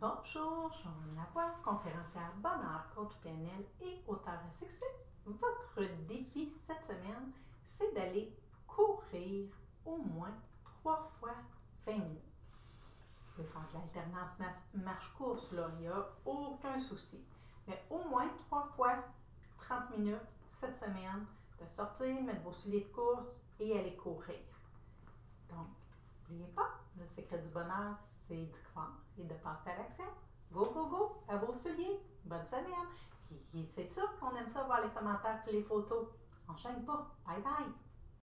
Bonjour, Joanne Lavoie, conférencière bonheur, coach PNL et auteur à succès. Votre défi cette semaine, c'est d'aller courir au moins 3 fois 20 minutes. Vous pouvez faire de l'alternance marche-course, là, il n'y a aucun souci. Mais au moins 3 fois 30 minutes cette semaine, de sortir, mettre vos souliers de course et aller courir. Donc, n'oubliez pas, le secret du bonheur, c'est d'y croire et de passer à l'action. Go, go, go, à vos souliers. Bonne semaine. Puis c'est sûr qu'on aime ça voir les commentaires et les photos. Enchaîne pas. Bye bye.